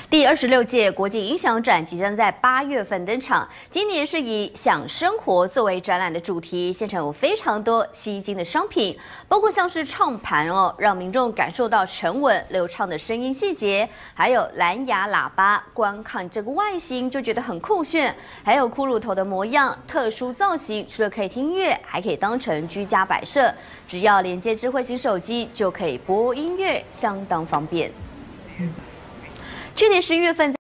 第26届国际音响展即将在8月份登场，今年是以享生活作为展览的主题，现场有非常多吸睛的商品，包括像是唱盘让民众感受到沉稳流畅的声音细节，还有蓝牙喇叭，光看这个外形就觉得很酷炫，还有骷髅头的模样，特殊造型，除了可以听音乐，还可以当成居家摆设，只要连接智慧型手机就可以播音乐，相当方便。去年11月份。